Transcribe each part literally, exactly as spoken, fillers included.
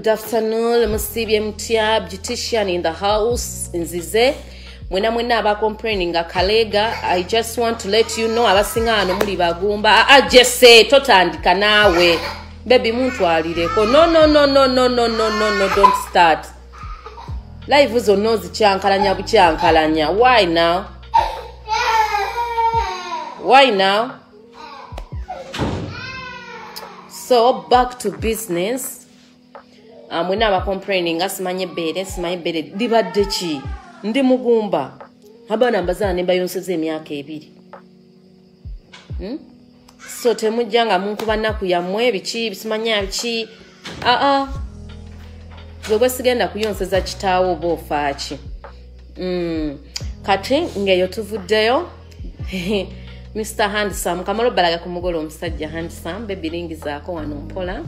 Good afternoon, Musibi Mtia, beautician in the house, Nzize. Mwena mwena aba complaining akalega. I just want to let you know abasinga ano muli bagumba. Ajese totandika nawe. Baby muntu alireko. No no no no no no no no no don't start. Live uzo nozi chankalanya buchankalanya. Why now? Why now? So back to business. Um, mwena aba complaining asimanye bere, simanye bere libadde ki? Ndi mugumba. Abana mbazana nemba yonseze emyaka ebiri. Hmm? So temujjanga munkuba naku yamwe biki bisimanya biki. Ah ah. Gwe sigenda kuyonseza kitaawo bofa ki. Mm. Kati ngeyo tuvuddeyo. Mister Handsome kamalo balaga ku mugolo omusajja Handsome baby ringi zaako wano mpola.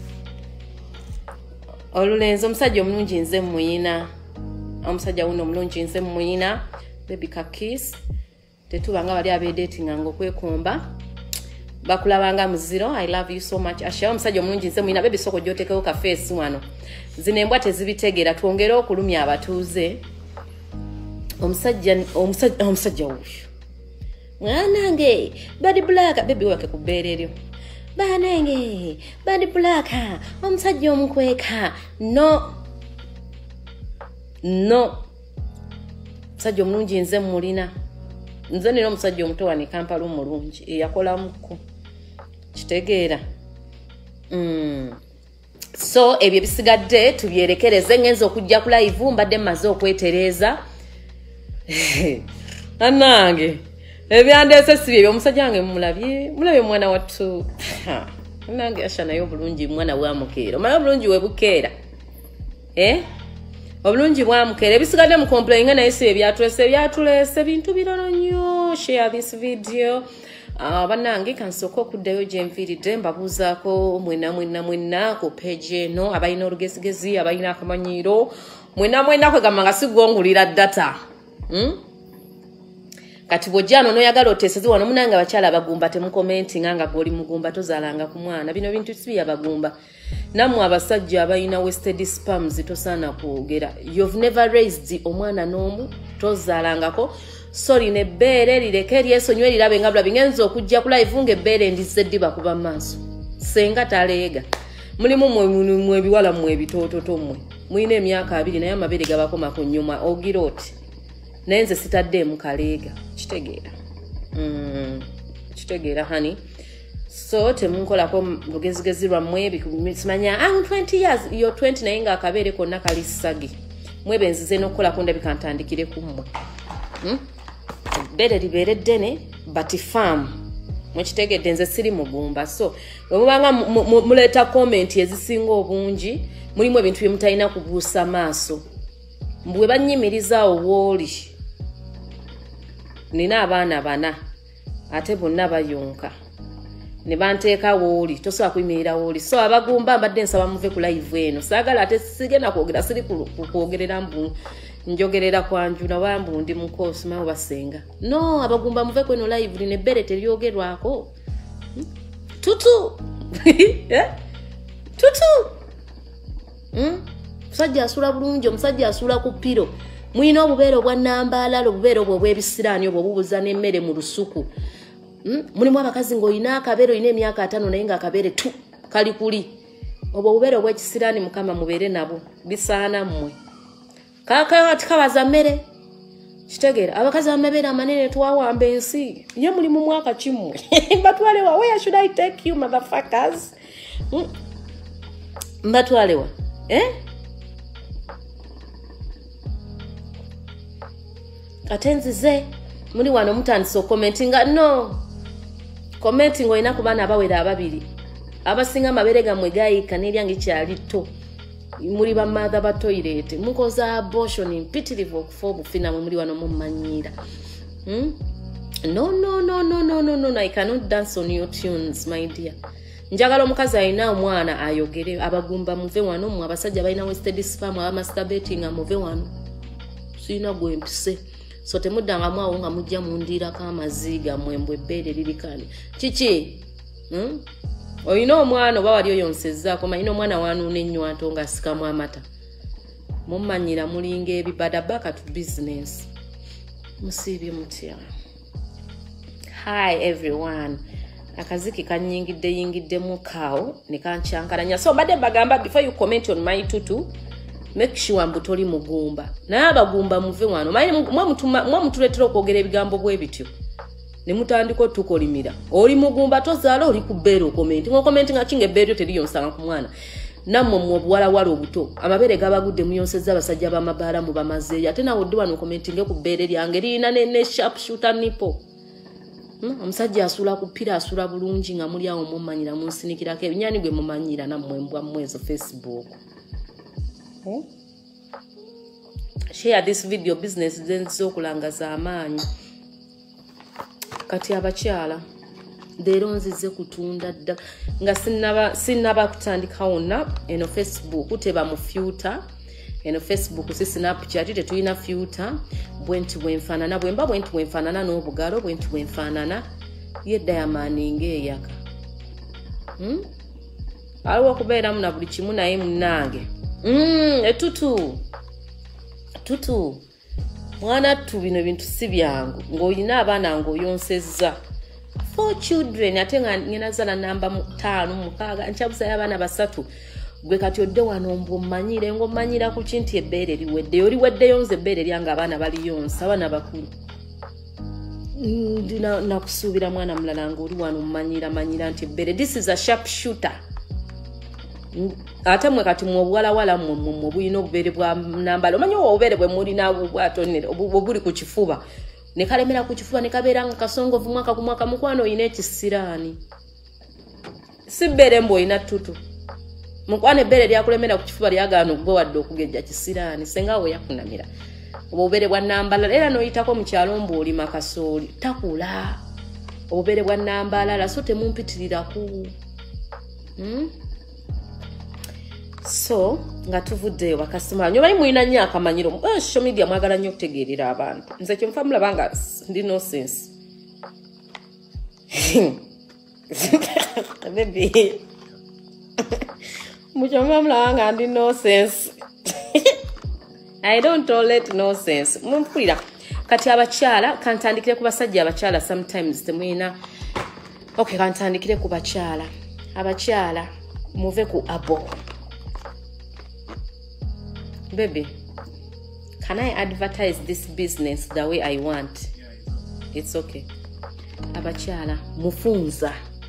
Olulenzo omusajja omulungi nze muyina. Omusajja wuno omulungi nze muyina. Baby kakis. Tetubanga bali abedating ngo kwekomba. Bakulabanga muziro. I love you so much. Asha omusajja omulungi nze muyina baby soko jotekeo ka face wano. Zinembwa tezibitegera twongere okulumya abatuuze. Omusajja omusajja omusajja wuyo. Mwanange badi black baby wake kubereryo. Banenge badi black omusajja omukweka. No. No. Omusajja omulungi nze mulina. Nze nina omusajja omuto wano Kampala omulungi eyakola muko. Kitegeera. Mm. So ebyo bisigadde tubyerekereze ngenzo okujja ku live mbadde maze okwetereza. Nanange ebyandese sibi ebyo omusajja wange mulabye mulabye mwana wattu. Nanange asha nayo bulungi mwana wa mukeera. Mwana bulungi we bukeera. Eh? Obulungi bwa mukeera ebisigadde mu complain naye sibi ebyatulese ebyatulese bintu birono nnyo. Share this video. Uh, banange kansoko okuddayo gye nviiridde mbabuuzaako mwena mwena mwena ku page eno abalina olugesigezi abalina akamanyiiro mwena mwena kwegamba nga sigwongulira data. Hmm? Kati bw'ojjano n'oyagala oteeseze wano munanga abakyala abagumba temukomenti nga gw'oli mugumba tozaalanga ku mwana. Bino bintu sibi abagumba. Nammwe abasajja abalina wasted sperms tosaana kwogera. You've never raised omwana n'omu tozaalangako. Sorry ne bere lireke lyesonywe lirabe nga bulabi ngenzo okujja ku live nge bere ndize diba kuba maaso. Senga taleega. Mulimu mwe mwe biwala mwe bitototo mwe. Muine emyaka abiri naye amabere gabakoma ku nyuma ogiroti. Nenze sitadde mu kaleega. Kitegeera. Mm. Kitegeera hani. So temunkola ko lugezigezi lwa mwe bikumanya ah twenty years yo twenty naye nga akabere konna kali sagi. Mwe benzize nokola ko ndabikantandikire kumwe. Hmm? Bere libere dene but farm mwekitegedde nze siri mugumba. So bwebanga muleta comment ezisinga obungi mulimu ebintu bye mutalina kubuusa maaso. Mbwe banyimiriza owoli nina abaana bana ate bonna bayonka ne banteeka wooli tosobola kuyimirira wooli. So abagumba mbadde nsaba muve ku live eno saagala ate sigenda kwogera siri kwogerera mbu njogerera kwanjula wambu ndi mukosi mawe basenga. No abagumba muve kweno live line bere teryogerwako. Hmm? Tutu. Eh? Tutu. Hmm? Musajja asula bulungi omusajja asula ku piro. Mwino obubeero bwa nambala obubeero bwo bwebisiraani obwo bubuza n'emmere mu lusuku. Hmm? Mulimu abakazi ng'oyina akabeero ine emyaka atano naye nga akabeere tu kali kuli. Obwo obubeero bw'ekisiraani mukama mubeere nabo bisaana mmwe. Kaka atikabaza mmere. Kitegeera abakazi bamabere amanene twawamba ensi. Ye muli mu mwaka kimwe. Mbatwale wa where should I take you motherfuckers? Hmm? Mbatwale wa. Eh? Katenzize muli wano mutandise commentinga no. Commenting oyina ku baana abawera ababiri. Abasinga mabere gamwe gayika n'eryange kyali to. Muri ba mother ba toilet mukoza abortion impitirivu okufa obufina muri wano mumanyira. Hmm? No no no no no no no I cannot dance on your tunes my dear. Njagala omukazi ayina omwana ayogere abagumba muve wano mu abasajja balina wasted sperm aba masturbating amuve wano. Sina gwempise. So temudanga mwawo nga mujja mundira kama ziga mwembwe bere lilikani. Chichi. Hmm? oyina omwana oba wali oyonsezzaako manyina omwana wanuuna ennyo ate nga asikamu amata mumanyira mulinga ebibada back to business musiibye mutya. Hi everyone, akaziki kanyingidde yingiddemu kaawo ne kancyankalanya. So mbadde bagamba before you comment on my tutu, make sure mbu toli mugumba. Naye abagumba muve wano. Mwe mutuletera okwogera ebigambo bwe bityo. Ne mutandika otukolimira. Oli mugumba tozaala oli kubeera okomenti. Ngo komenti nga kinga ebbeeryo teriyonsanga ku mwana. Nammwe mu buwala wala obuto. Amabeere gabagudde muyonsezza abasajja b'amabaala mu bamazeeyo. Ate nawe oddi wano komenti nge ku bbeere lyange lirina ne sharp shooter nipple. Omusajja asula ku ppira asula bulungi nga muli awo mumanyira munsinikirako ebinyani gwe mumanyira nammwe mbwa mwezo Facebook. Hmm? Share this video business zenzo okulangaza amaanyi. Kati abakyala leero nzize kutunda dda nga sinaba sinaba kutandika wonna eno Facebook teba mu filter eno Facebook si Snapchat tetuyina filter bwenti bwenfanana bwemba bwenti bwenfanana n'obugalo bwenti bwenfanana ye Diamond ng'eyaka. Hmm? Aliwo kubeeramu na buli kimu naye munnange. Mm, etutu. Tutu. Mwana tu bino bintu si byangu. Ng'olina abaana ng'oyonsezza. Four children ate nga ngena zala namba mutaano mukaaga nchabuza y'abaana basatu. Gwe kati odde wano mbu mmanyire ngo mmanyira ku kinti ebbeere liwedde oli wedde yonze ebbeere lyanga abaana bali yonsa abaana bakulu. Ndina nakusuubira mwana mulala ng'oli wano mmanyira manyira nti ebbeere this is a sharp shooter. Ate mwe kati mu obwala wala mu mu buyino obubeere bwa nambala omanyi obubeere bwe muri nabwo bwatonera obuli ku kifuba ne kalemera ku kifuba ne kabeera nga kasongovu mwaka ku mwaka mukwano oyina ekisiraani si bbeere mbu oyina tutu mukwane bere lya kulemera ku kifuba lyagaana ogwe wadde okugejja kisiraani senga we yakunamira obubere bwa nambala era noyitako mu kyalo mbu oli makasooli takula obubere bwa nambala la so temumpitirira ku hmm? So nga tuvuddeyo bakasitoma nyo bali mulina nnyo akamanyiro mu social media mwagala nnyo okutegeerera abantu nze kye nfa mulabanga ndi no sense baby muchoma mulabanga ndi no sense I don't tolerate no sense mumpulira kati abakyala kantandikire ku basajja abakyala sometimes temwina okay kantandikire ku bakyala abakyala muve ku abo. Baby, can I advertise this business the way I want? It's okay. Abakyala mufunza.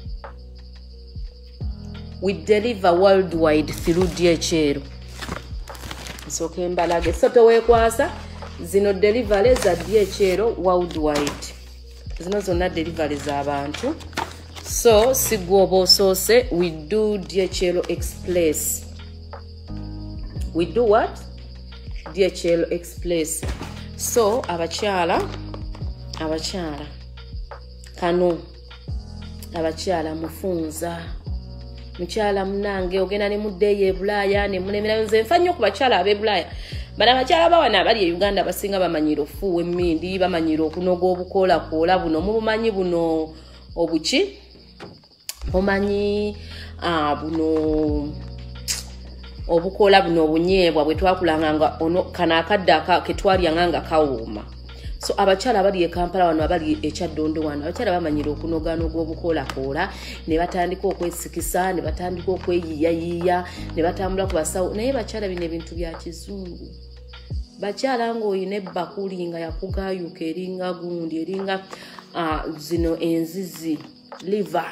We deliver worldwide through D H L. It's okay mbalage. So towekwasa zino delivery za D H L worldwide. Zino zonna delivery za abantu. So sigwobo sose we do D H L Express. We do what? D H L Express. So abakyala abakyala kano abakyala mufunza mukyala munange ogenda ne muddeyo e Bulaaya ne munemera nze nfa nnyo ku bakyala ab'e Bulaaya bana abakyala bawana abali e Uganda basinga bamanyira ofuwa emmindi bamanyira okunoga obukoola koola buno mubumanyi buno obuki mumanyi ah buno obukola buno obunyeebwa bwe twakulanga nga ono kana akadde aka ketwalya nga kawuma. So abakyala abali e Kampala wano abali e Kyaddondo wano abakyala bamanyira okunogano gw'obukola koola ne batandika okwesikisa ne batandika okweyiyayiya ne batambula ku basawo naye bakyala bino ebintu bya kizungu. Bakyala ng'oyina ebbakuli nga yakugayuka eringa gundi eringa uh, zino enzizi liver.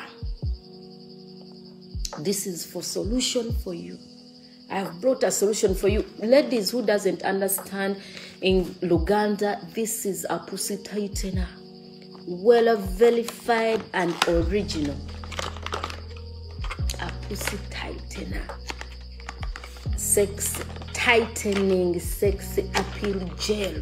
This is for solution for you. I've brought a solution for you. Ladies who doesn't understand in Luganda, this is a pussy tightener. Well verified and original. A pussy tightener. Sex tightening, sexy appeal gel.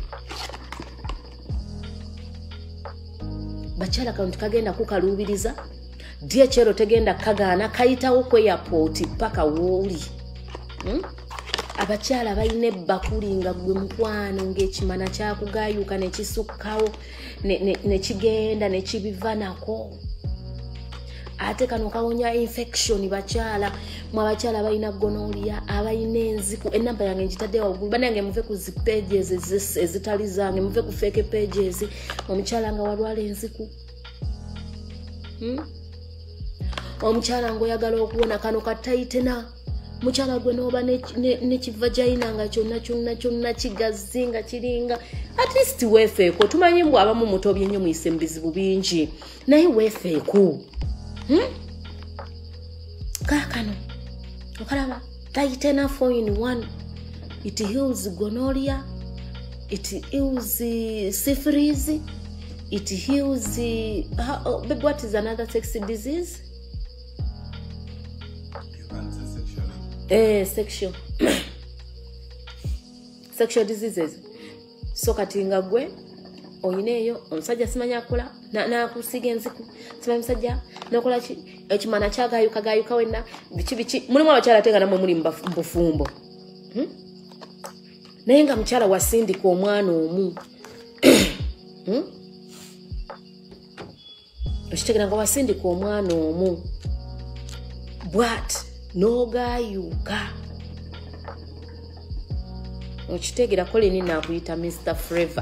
Bachala kantu kagenda kukalubiriza. D H L tegenda kagana kayitawo ku airport paka woli. Hmm? Abakyala balina ebbakuli nga gwe mukwano ng'ekimana kyakugayuka ne kisukkawo ne kigenda ne kibiva nako. ate kano kawonya infection bakyala mwa bakyala balina gonorrhea abalina enziku enamba yange njitadde waggulu banange muve ku zi pages ezitali zange muve ku fake pages omukyala nga walwala enziku hmm? omukyala ngo oyagala okuwona kano kataitena mukyala gwe noba nekivagina nga kyonna kyonna kyonna kigazi nga kiringa at least weefeeko tumanyi mbw abamu mutobye nnyo muyise mu bizibu bingi naye weefeeko hmm? kaakano okalaba taitena four in one it heals gonorrhea it heals syphilis it heals uh, oh, but what is another sexy disease? Eh, sexual sexual diseases. So kati nga gwe oyina eyo omusajja simanya akola nakusiga enziku simanyi musajja nokola ki ekimana kyagayuka gayuka wenna biki biki mulimu abakyala tenga namwe muli mbufumbo hmm? naye nga mukyala wasindika omwana omu hmm? okitegera nga wasindika omwana omu bwat nogayuka okitegera Colin nakuyita Mister Flavor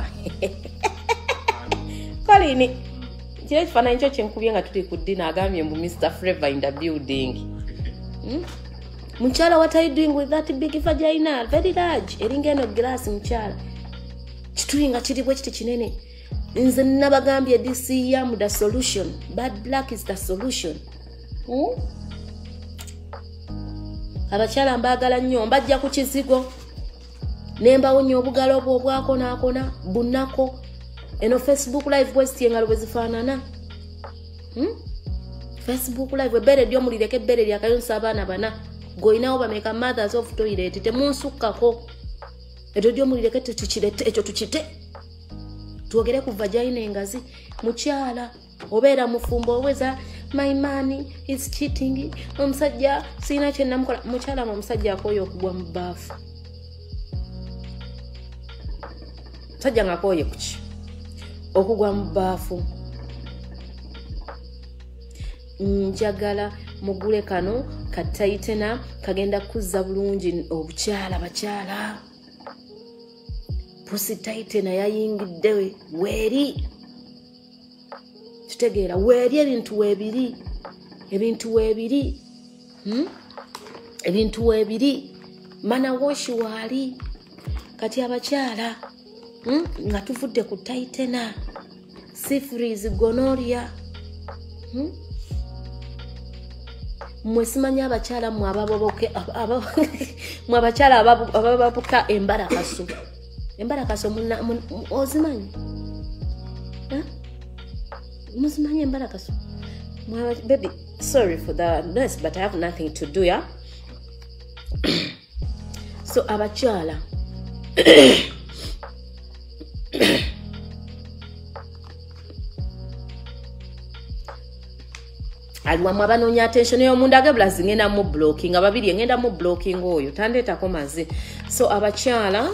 Colin kile kifaananyi kyo kyenkubye nga tuli ku ddina agambye mbu Mister Flavor in the building hmm? Mukyala, what are you doing with that big vagina? Very large. Eringa eno glass mukyala. Kituyinga kiri bwe kiti kinene. Nze nabagambye this year the solution. Bad luck is the solution. Hmm? Abakyala mbagala nnyo mbajja ku kizigo. Nemba wonyo obugalo obwo obwako nakona bunako. Eno Facebook live post yengalo bwezifaanana. Hmm? Facebook live bere dio mulireke bere lya kayonsa abana bana. Goinawo bameka mothers of toilet temunsukako. Edo dio mulireke tukirete ekyo tukite. Tuogere ku vagina engazi mukyala obera mufumbo oweza my money is cheating. Omusajja sina kye namukola mukyala mu musajja akoyo okugwa mu bafu. Sajja ngakoye kuki okugwa mu bafu. Njagala mugule kano kataitena kagenda kuzza bulungi obukyala bakyala. Pussy taitena yayingidde weri. Kitegeera weri ebintu webiri. Ebintu webiri. Hmm? Ebintu webiri. Mana woshi wali. Kati abakyala. Hmm? Nga tuvudde ku taitena. Syphilis, gonorrhea. Hmm? Mwesimanya abakyala mu ababoboke mu abakyala abababuka embarakaso. Embarakaso muna ozimanyi? Huh? Muzimanyi embarakaso? Baby, sorry for the noise, but I have nothing to do, yeah? So abakyala aliwa mwabanonya attention yo munda geblazi ngenda mu blocking ababiri ngenda mu blocking oyo tandeta ko mazi. So abakyala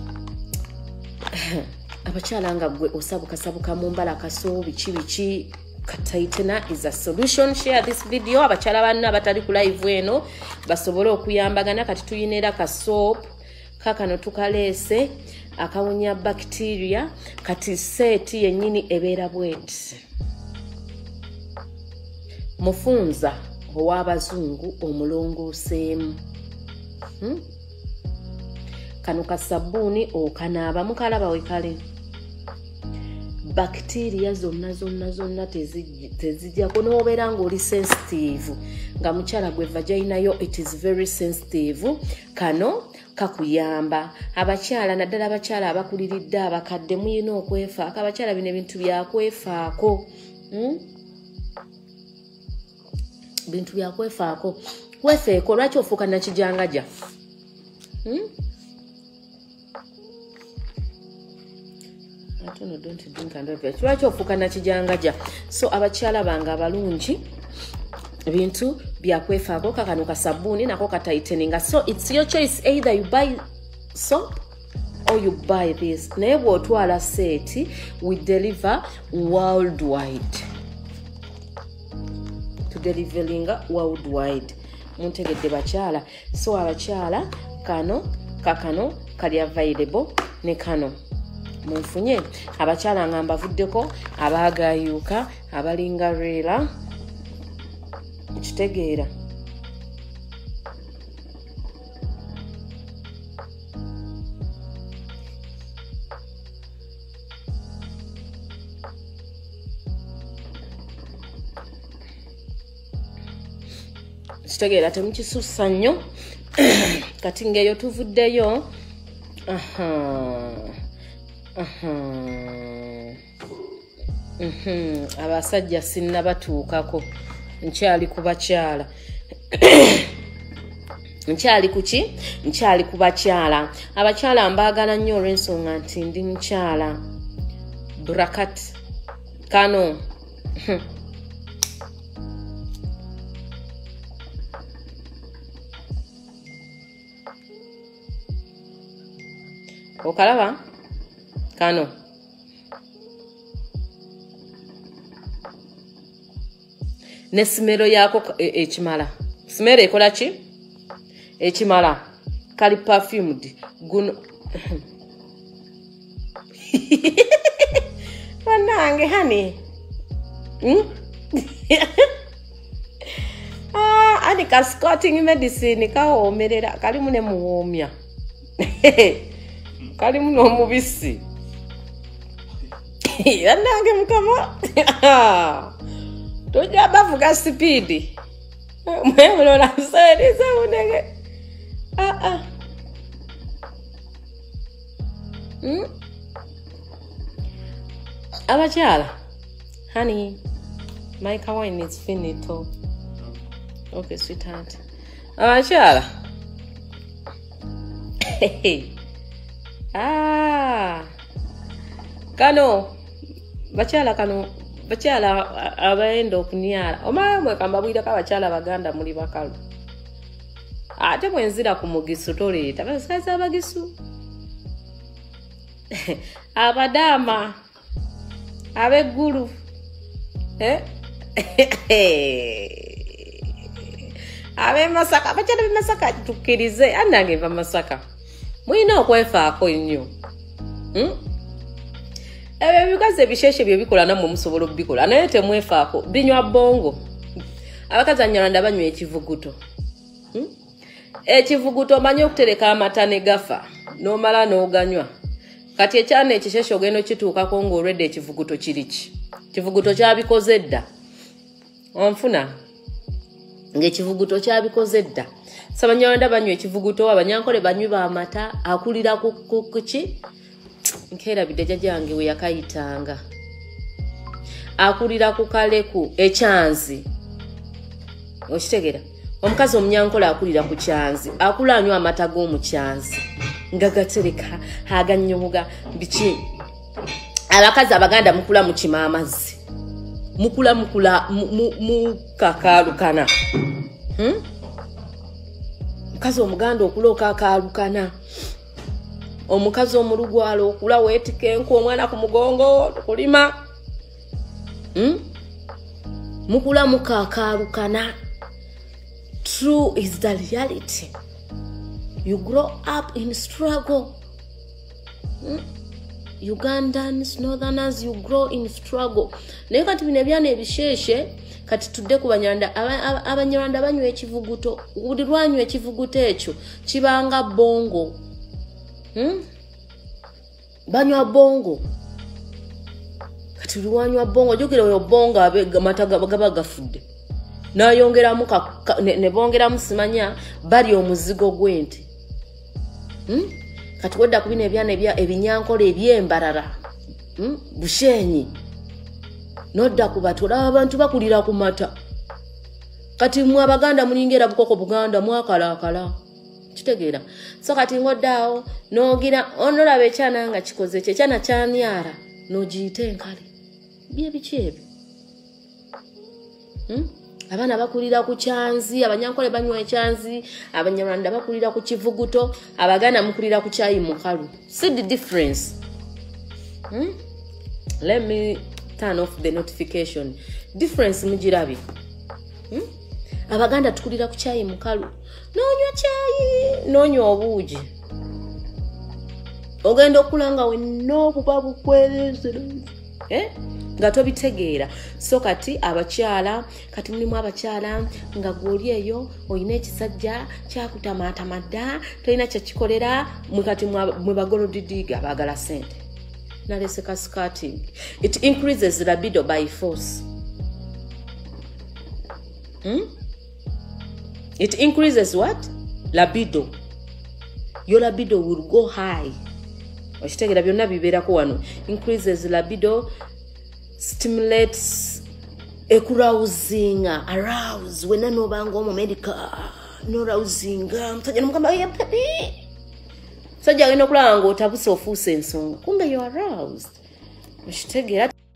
abakyala nga gwe osabuka sabuka mu mbala kaso bichi bichi kataitena is a solution. Share this video abakyala banna batali ku live eno basobole okuyambagana. Kati tuyinera ka soap kakano tukalese akawunya bacteria kati seti yenyini ebera bweti. Mufunza ow'abazungu omulongoseemu. Hmm? Kano kasabuni okanaaba mukalaba wekale. Bacteria zonna zonna zonna tezijja konobeera ng'oli sensitive. Nga mukyala gwe vagina yo it is very sensitive. Kano kakuyamba. Abakyala naddala abakyala abakuliridde abakadde muyina okwefaako. Abakyala bino ebintu byakwefaako. Hmm? Bintu byakwefaako. Wefeeko lwaki ofuuka nakijangaja? Hmm? I don't know, don't drink and don't lwaki ofuuka nakijangaja? So abakyala banga abalungi bintu byakwefaako. Kakano kasabuni nako kataiteninga. So it's your choice, either you buy soap or you buy this. Naye bw'otwala seti we deliver worldwide. To tudelivelinga worldwide. Muntegedde bakyala. So abakyala kano kakano kali available ne kano. Munfunye abakyala nga mbavuddeko abaagayuuka abalinga reera kitegeera. Kitegeera temukisussa nnyo kati ng'eyo tuvuddeyo. Aha. Aha. Mhm. Abasajja sinnabatuukako. Nkyali ku bakyala. Nkyali ku ki? Nkyali ku bakyala. Abakyala mbaagala nnyo olw'ensonga nti ndi mukyala. Brakat. Kano. Okalaba? Kano. Ne simero yako ekimala. Simero ekola ki? Ekimala. Kali perfumed. Guno. Banange honey. Hmm? Ah, ani ka scouting medicine kawomerera kali mune muwomya. Kali muno mubisi. Yanange mukama. Toja bavuga speed. Mwe lola sere saunege. Ah ah. Hmm? Abakyala. Honey, my wine is finito. Okay, sweetheart. Abakyala. Hey. Ah. Kano. Bakyala kano. Bakyala abaenda okunyala. Omamwe kambabwira ka bakyala baganda muli bakalu. Ate mwenzira ku mugisu toleeta. Basaza abagisu. Abadama. Abeggulu. Eh? Abe Masaka. Bakyala be Masaka tukirize. Anange ba Masaka. Mwina okwefaako nnyo. Hmm? Ebe bikaze bisheshe bye bikola namwe musobolo bikola. Naye temwefaako. Binywa bongo. Abakazi anyalanda banywa ekivuguto. Hmm? Ekivuguto manyo okutereka amata ne gafa. No mala no ganywa. Kati ekyane ekisheshe ogendo kituuka ko ng'olwedde ekivuguto kiriki. Kivuguto kyabikoze dda. Onfuna. Ng'ekivuguto kyabikoze dda. Sabanyalanda banywa ekivuguto abanyankole banywi ba amata akulira ku kuki. Nkera bideja jange we yakayitanga. Akulira ku kaleku ekyanzi. Okitegera. Omukazi omunyankola akulira ku kyanzi. Akulanywa amata g'omu kyanzi. Ngagatereka agannyoga biki. Abakazi abaganda mukula mu kima amazzi. Mukula mukula mu, mu kakalukana. Hmm? Mukazi omuganda okuloka akalukana. Omukazi omulugwalo okula weetike enku omwana ku mugongo kulima. Hmm? Mukula mukakalukana. True is the reality. You grow up in struggle. Hmm? Ugandans, Northerners, you grow in struggle. Naye kati bino ebyana ebisheshe kati tudde ku banyarwanda abanyarwanda banywa ekivuguto. Buli lwanywa ekivuguto ekyo kibanga bongo. Hmm? Banywa bongo. Kati lwanywa bongo jogera oyo bongo abega mataga gaba gafudde. Nayongeramu ne, ne bongeramu simanya bali omuzigo gwente. Hmm? Kati wedda kubina ebyana ebya ebinyankole ebyembarara. Hmm? Bushenyi. Nodda kubatula abantu bakulira ku mata. Kati mwa baganda mulingera bukoko Buganda mwakala akala. Kitegeera. So kati ngoddaawo nogira onolabe ekyana nga kikoze kye kyana kyanyara nogiyite enkale. Bye biki ebyo? Hmm? Abana bakulira ku kyanzi, abanyankole banywa ekyanzi, abanyarwanda bakulira ku kivuguto, abaganda mukulira ku chai mukalu. See the difference. Hmm? Let me turn off the notification. Difference mujirabi. hmm? Abaganda tukulira ku chai mukalu nonywa chai nonywa obuugi ogenda okulanga we n'obuba bukwerezera eh nga tobitegeera so kati abakyala kati mulimu abakyala nga gwoli eyo oyina ekisajja kyakutamaata madda tolina kyekikolera mukati mwe bagolodidiga bagala sente nalese kaskati it increases libido by force hmm? It increases what? Libido. Your libido will go high. Oshitegera byonna bibeerako wano. Increases libido, stimulates arousing, arouse. When I know about America, no arousing. Sajja mukamba ya baby. Sajja agenda okulanga otabuse ofuuse ensonga. Kumbe you aroused. Oshitegera